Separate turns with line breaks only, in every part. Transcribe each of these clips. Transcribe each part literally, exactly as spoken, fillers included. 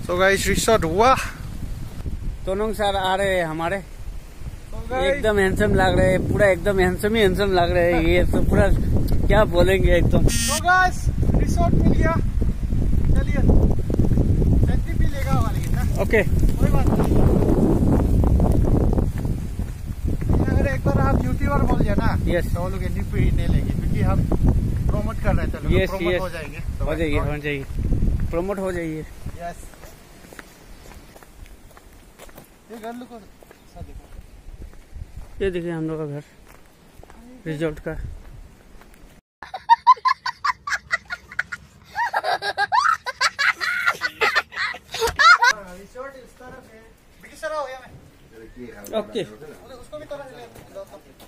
तो guys resort हुआ।
तोनोंग sir आ रहे हैं हमारे, एकदम हैंडसम लग रहे हैं, पूरा एकदम हैंडसम ही हैंडसम लग रहे हैं। ये तो पूरा क्या बोलेंगे एकदम।
तो गाइस रिसोर्ट मिल गया, चलिए एंट्री भी लेगा हमारे ना।
ओके
कोई बात नहीं, अगर एक बार आप यूट्यूबर बोल दिया ना
यस
तो वो लोग एंट्री फी नहीं लेंगे, क्योंकि हम प्रमोट कर रहे हैं। तो
यस
प्रमोट
यस
हो जाएंगे,
हो जाइए हो जाइए प्रमोट हो जाइए।
यस ये घर लोग सा देखो,
ये देखिए हम लोग का घर रिजॉर्ट का।
रिसोर्ट इस तरफ है, बिल्कुल सर हो गया मैं।
ओके
उसको भी तरह ले लो।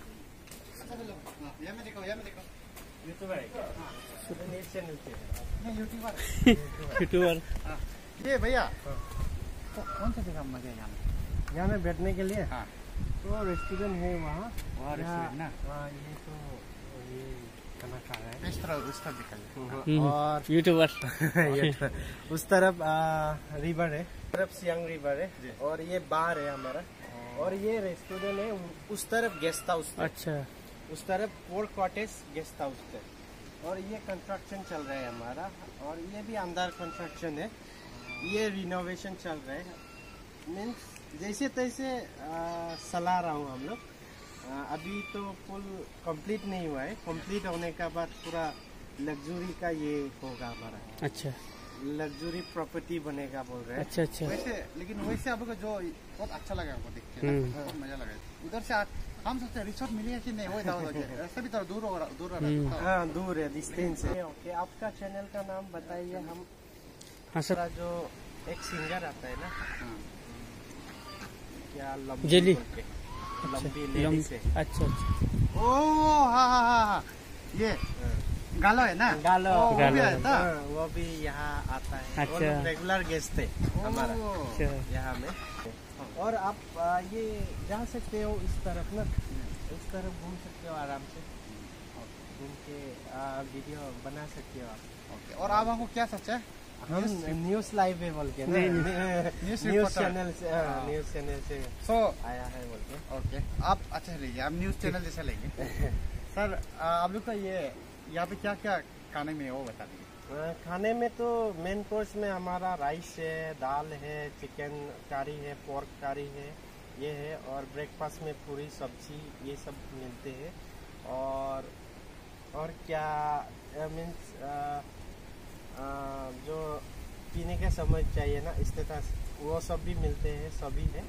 ये में देखो, ये में देखो, यूट्यूबर है क्या? हां न्यूज़ चैनल पे नहीं, यूट्यूबर
यूट्यूबर।
ये भैया तो कौन सा जगह मजा है यहाँ में?
यहाँ में बैठने के लिए
हाँ
तो रेस्टोरेंट है वहाँ।
वहाँ रेस्टोरेंट ना,
हाँ ये तो ये खाना खा रहा है।
इस तरह उस तरफ दिखाइए।
और
यूट्यूबर
उस तरफ रिवर है, तरफ सियांग रिवर है, और ये बार है हमारा, और ये रेस्टोरेंट है। उस तरफ गेस्ट हाउस है,
अच्छा
उस तरफ फोर कॉटेज गेस्ट हाउस है, और ये कंस्ट्रक्शन चल रहा है हमारा, और ये भी अंदर कंस्ट्रक्शन है, ये रिनोवेशन चल रहा है। मीन्स जैसे तैसे सला रहा हूँ हम लोग। अभी तो फुल कंप्लीट नहीं हुआ है, कंप्लीट होने का बाद पूरा लग्जरी का ये होगा हमारा,
अच्छा
लग्जरी प्रॉपर्टी बनेगा बोल रहे हैं।
अच्छा अच्छा
वैसे लेकिन वैसे आपको जो बहुत अच्छा लगा हमको देख के ना, बहुत मजा लगा। उधर से हम सोचते रिसोर्ट मिलेगा कि नहीं, वो इधर ऐसे भी तो दूर हो दूर रहा है।
हाँ दूर है डिस्टेंस है। ओके आपका चैनल का नाम बताइए। हम
हाँ सर
जो एक सिंगर आता है ना, क्या लंबी
जेली,
बोल के, लंबी
लंबी
लेडी से।
अच्छा अच्छा
ओ हाँ हाँ हाँ हाँ ये गालो है ना,
गालो,
ओ, वो भी
गालो।
आया था।
हाँ, वो भी यहाँ आता है।
अच्छा।
वो लोग रेगुलर गेस्ट है हमारा
अच्छा
यहाँ में। और आप आ, ये जा सकते हो इस तरफ ना, इस तरफ घूम सकते हो आराम से, घूम के आ, वीडियो बना सकते हो आप।
ओके, और आप हमको क्या सोचा है?
हम न्यूज लाइव है बोल के ना,
न्यूज़
न्यूज
रिपोर्टर।
चैनल से,
हाँ।
न्यूज चैनल से
सो
आया है बोल के।
ओके आप अच्छा लीजिए, आप न्यूज़ चैनल जैसा लेंगे। सर आप लोग का ये यहाँ पे क्या क्या खाने में है वो बता दीजिए।
आ, खाने में तो मेन कोर्स में हमारा राइस है, दाल है, चिकन करी है, पोर्क करी है, ये है, और ब्रेकफास्ट में पूरी सब्जी ये सब मिलते हैं। और और क्या मीन्स जो पीने का समझ चाहिए ना, इस तरह वो सब भी मिलते हैं, सभी है।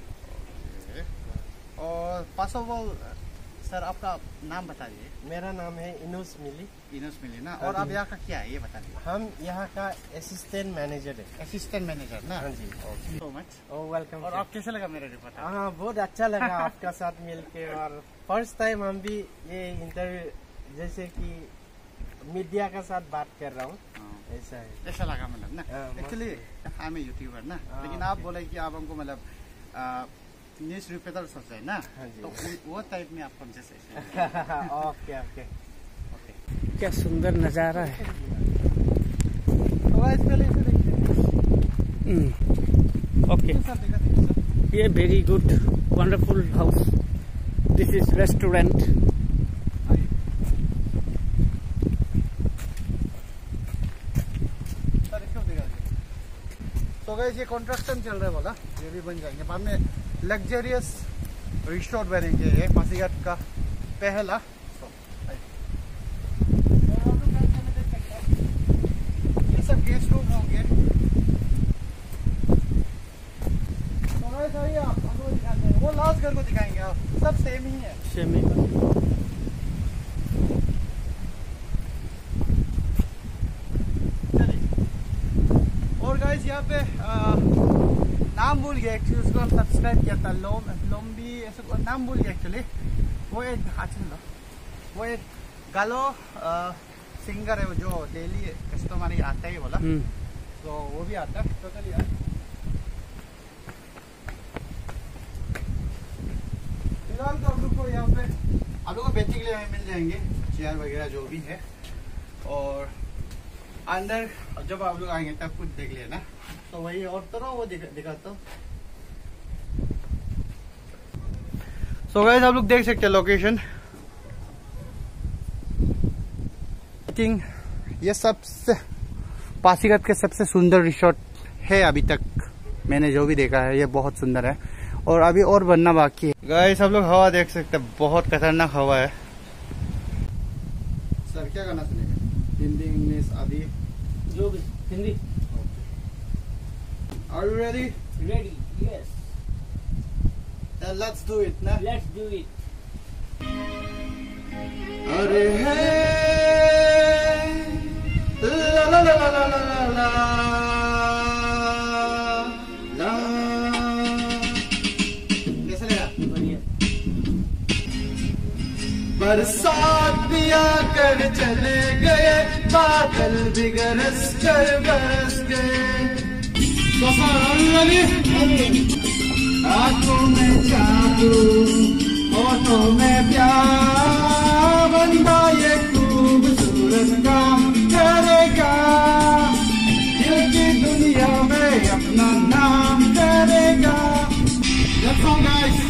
और फर्स्ट ऑफ ऑल सर आपका नाम बता दीजिए।
मेरा नाम है इनोस मिली।
इनस मिली ना, और आप यहाँ का क्या है ये बता दीजिए।
हम यहाँ का असिस्टेंट मैनेजर है।
असिस्टेंट मैनेजर ना।
हाँ जी।
So much.
ओ वेलकम।
और आप कैसे लगा मेरा रिपोर्ट?
हाँ बहुत अच्छा लगा आपका साथ मिलके, और फर्स्ट टाइम हम भी ये इंटरव्यू जैसे कि मीडिया का साथ बात कर रहा हूँ, ऐसा है।
ऐसा लगा मतलब ना,
हाँ,
एक्चुअली आई एम यूट्यूबर ना,
हाँ,
लेकिन आप बोले कि आप हमको मतलब न्यूज रिपोर्टर सोच रहे ना,
हाँ जी।
तो वो टाइप में आप हमसे सही।
ओके ओके
ओके,
क्या सुंदर नजारा है।
तो गाइस पहले इसे देखते हैं।
ओके
सर देखा देखिए सर।
ये very good wonderful house, this is restaurant.
तो गाइस ये कंस्ट्रक्शन चल रहा है बोला, ये भी बन जाएंगे बाद में, लग्जरियस रिसोर्ट बनेंगे ये पासीघाट का पहला। ये सब गेस्ट रूम होंगे। तो गाइस आइए आप हमको दिखाते हैं, वो लास्ट घर को दिखाएंगे आप, सब सेम ही है।
शेमी
और गाइस यहाँ पे आ, नाम भूल गया एक्चुअली, उसको हम सब्सक्राइब किया था, लोम लोम्बी ऐसे नाम भूल गया एक्चुअली। वो एक अच्छा वो एक गालो आ, सिंगर है जो डेली कस्टमर आता है बोला, तो वो भी आता है। तो चलिए फिलहाल तो आप लोग को यहाँ पे आप लोग को बैठने के लिए मिल जाएंगे चेयर वगैरह जो भी है। और अंदर जब आप लोग आएंगे तब कुछ देख लेना। तो वही और तरह वो दिखा दिखाता हूँ। सो गाइस आप लोग देख सकते हैं लोकेशन। आई थिंक ये सबसे पासीघाट के सबसे सुंदर रिसोर्ट है अभी तक मैंने जो भी देखा है। ये बहुत सुंदर है और अभी और बनना बाकी है। गाइस आप लोग हवा देख सकते हैं, बहुत खतरनाक हवा है। सर क्या गाना सुनेगा? हिंदी, इंग्लिश, आदि
जो भी Hindi.
Are you ready?
Ready? Yes.
Then let's do it, ना?
Let's do it.
अरे है ला ला ला ला ला ला ला ला। कैसा लगा?
बढ़िया।
बरसात भी आकर चले गए, बादल भी गरज कर बरस गए। आंखों में जादू, होठों में प्यार, बंदा ये खूबसूरत काम करेगा, दिल की दुनिया में अपना नाम करेगा। Let's go guys.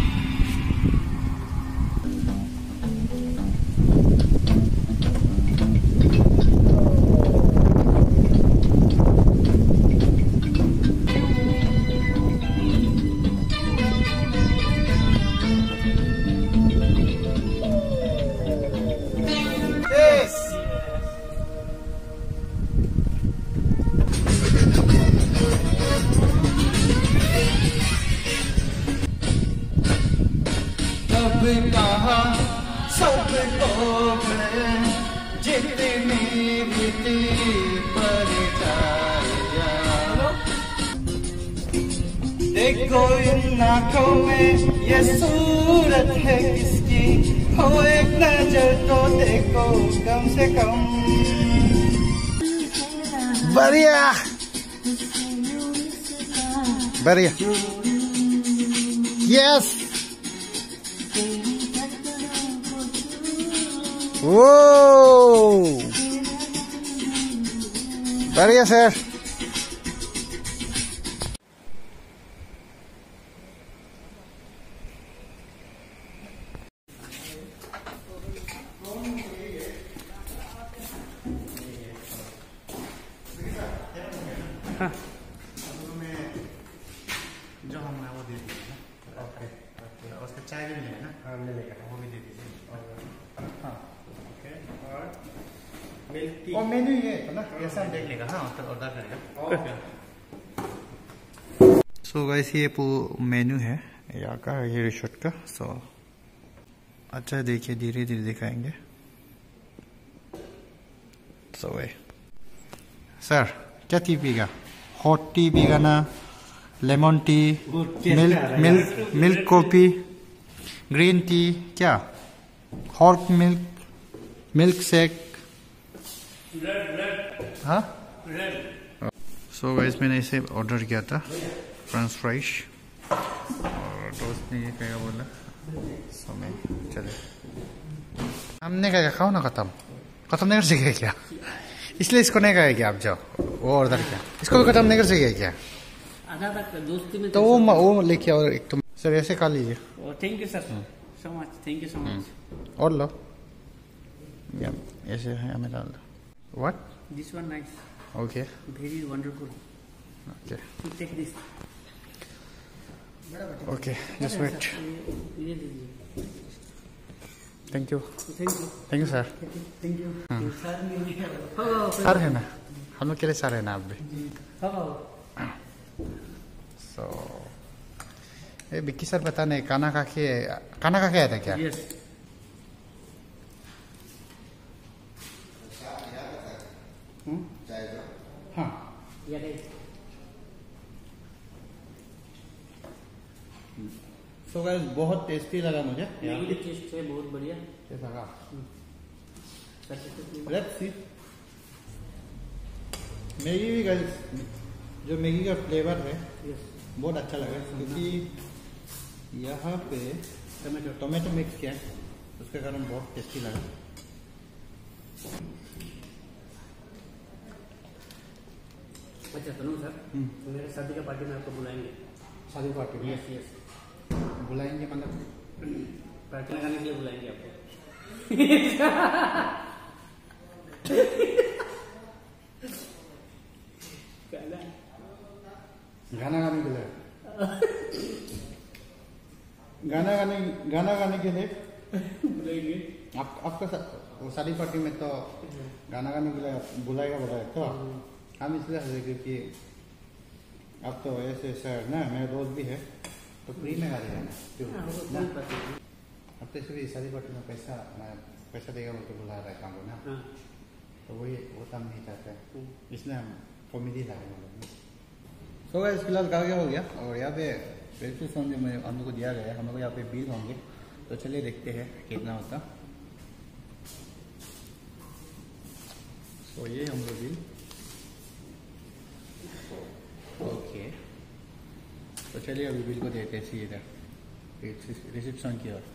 कहा सब गए जितनी भी थी परिचारिया। देखो इन आँखों में ये सूरत है किसकी, हो एक नजर तो देखो कम से कम। बढ़िया बढ़िया, यस वो बढ़िया सर। हाँ। जो हमने वो दे दिया ना। ओके ओके, उसका चाय भी मिलेगा ना? हाँ मिलेगा, वो भी दे दीजिए। हाँ ओके, और मिल्क टी। और मेन्यू ये है ना, ये सब देख लेगा। हाँ ऑर्डर करेगा। सो गाइस ये मेन्यू है यहाँ का, ये रिसोर्ट का। सो अच्छा देखिए, धीरे धीरे दिखाएंगे। सो so, सर क्या टी पीगा? हॉट टी पीगा ना, lemon tea, milk milk milk coffee, green tea, क्या हॉट मिल्क, मिल्क शेक? हाँ सो गाइस मैंने इसे ऑर्डर किया था, फ्रेंच फ्राइज, और दोस्त ने ये क्या बोला। सो मैं चले, हमने क्या खाओ ना, खत्म खत्म नहीं कर सके क्या? इसलिए इसको नहीं कहा क्या आप जाओ वो ऑर्डर किया, इसको भी खत्म नहीं कर सके क्या?
आधा तक दोस्ती में
तो वो वो लेके और एक तुम सर ऐसे खा लीजिए।
Thank you sir so much, thank you so much.
और लो या ऐसे है, हमें डाल दो। What
this one nice,
okay
very wonderful,
okay
take this.
Okay just wait,
ये लीजिए।
Thank you
thank you
thank you sir.
Thank you sir.
Sir है ना, हम लोग के लिए सर है ना आप भी। सो ए बिक्की सर पता नहीं खाना खा के खाना खा के आया था क्या?
यस
हाँ सो गाइस बहुत टेस्टी लगा मुझे,
टेस्ट है बहुत बढ़िया।
कैसा लगा? Let's see. मैगी भी गाइस, जो मैगी का फ्लेवर है बहुत अच्छा लगा, क्योंकि यहाँ पे टमाटो टोमेटो मिक्स किया है, उसके कारण बहुत टेस्टी लगा।
अच्छा तनु सर, तो मेरे शादी का पार्टी में आपको बुलाएंगे।
शादी पार्टी में?
यस यस,
बुलाएंगे मतलब
पार्टी लगाने के लिए बुलाएंगे आपको।
गाना गाने के लिए गाना गाने गाना गाने के लिए
बुलाएंगे
आप आपका वो शादी पार्टी में तो गाना गाने के लिए बुलाएगा बुलाएगा तो हम इसलिए हंसे क्योंकि अब तो ऐसे सर ना मेरा दोस्त भी है तो फ्री में गा देगा ना। अब तो इसलिए शादी पार्टी में पैसा पैसा देगा बोल के बुला रहा है काम को ना, तो वही वो काम नहीं चाहते इसलिए हम कॉमेडी ला रहे हैं। सो गाइस फिलहाल गा गया हो गया और यहाँ पे बिल्कुल सॉन्ग जो मैं हम लोग को दिया गया है, हम लोग यहाँ पे बिल होंगे तो चलिए देखते हैं कितना होता। तो ये हम लोग बिल ओके, तो चलिए अभी बिल को देते हैं सीधा रिसिप्शन की ओर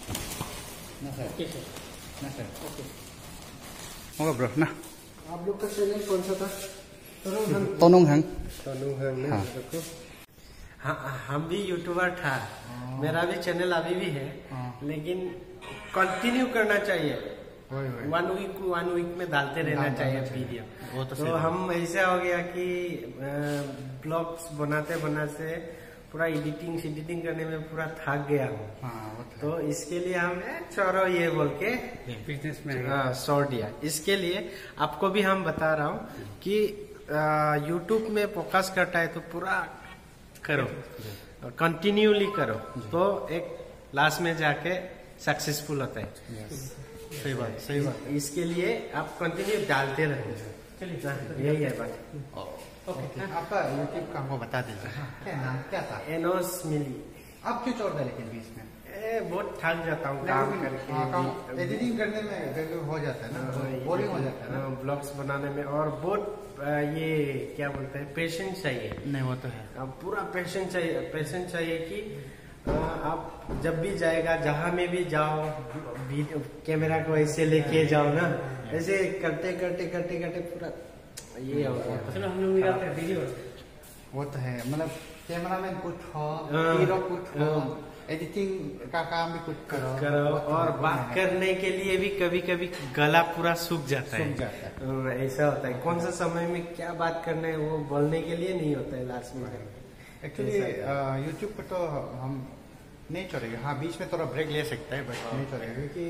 ना सर।
ओके सर,
ना सर ओके होगा ब्रो ना।
आप लोग का चैनल कौन सा था?
तोनुंग हंग।
तनु है ना?
हाँ।
हाँ, हम भी यूट्यूबर था, मेरा भी चैनल अभी भी है, लेकिन कंटिन्यू करना चाहिए। वन वीक वन वीक में डालते रहना चाहिए वीडियो।
वो तो,
तो हम ऐसा हो गया कि ब्लॉग्स बनाते बनाते पूरा एडिटिंग एडिटिंग करने में पूरा थक गया हूँ।
हाँ, वो
तो इसके लिए हम छोड़ो ये बोल के
बिजनेस में
छोड़ दिया। इसके लिए आपको भी हम बता रहा हूँ कि यूट्यूब में फोकस करता है तो पूरा करो, कंटिन्यूली करो, तो एक लास्ट में जाके सक्सेसफुल होता है।
सही बात सही बात।
इसके लिए आप कंटिन्यू डालते रहो। चलिए यही है बात।
आपका यूट्यूब का हमको बता दीजिए क्या नाम क्या था?
एनोस मिली।
आप क्यों छोड़ रहे लेकिन बीच में?
ए, बहुत थक जाता हूँ काम करके,
एडिटिंग करने में हो जाता है ना, बोरिंग हो जाता है ना
ब्लॉग्स बनाने में, और बहुत ये क्या बोलते हैं पेशेंस चाहिए।
नहीं वो तो है,
अब पूरा पेशेंस चाहिए, पेशेंस चाहिए कि आप जब भी जाएगा जहाँ में भी जाओ कैमरा को ऐसे लेके जाओ ना, ऐसे करते करते करते करते पूरा ये हो गया।
चलो हम लोग निकालते हैं वीडियो।
वो तो है, मतलब कैमरा मैन कुछ हो, हीरो कुछ हो, एडिटिंग का काम भी कुछ करो
करो और बात करने के लिए भी कभी कभी गला पूरा सूख जाता है,
सूख जाता है।
ऐसा होता है कौन सा समय में क्या बात करना है वो बोलने के लिए नहीं होता है लास्ट में।
एक्चुअली यूट्यूब पर तो हम नहीं छोड़ेंगे, हाँ बीच में थोड़ा ब्रेक ले सकते हैं बट नहीं छोड़ेंगे, क्योंकि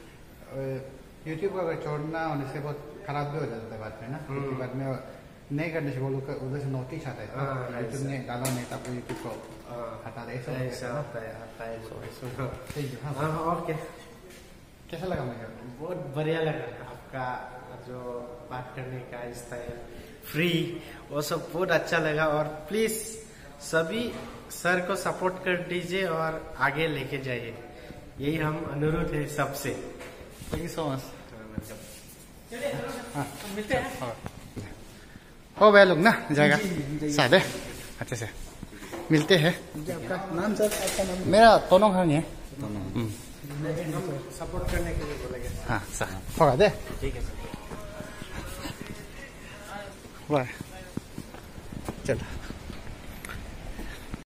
यूट्यूब को अगर छोड़ना होने से बहुत खराब भी हो जाता है बाद में ना, क्योंकि बाद में नहीं करने से वो लोग उधर से नोटिस आता है यूट्यूब ने डाला नहीं था, यूट्यूब को हटा दे, ऐसा
ऐसा होता है आता है।
हाँ,
और क्या
कैसा लगा मुझे?
बहुत बढ़िया लगा आपका जो बात करने का स्टाइल, फ्री, वो सब बहुत अच्छा लगा। और प्लीज सभी सर को सपोर्ट कर दीजिए और आगे लेके जाइए, यही हम अनुरोध है सबसे।
Thank you so much.
मिलते हैं।
हो गया लोग ना जाएगा सादे अच्छे से मिलते हैं।
आपका नाम सर? आपका नाम?
मेरा तोनोंग हंग है।
सपोर्ट करने के लिए बोलेंगे।
हाँ सर होगा दे,
ठीक है सर।
बाय चलो।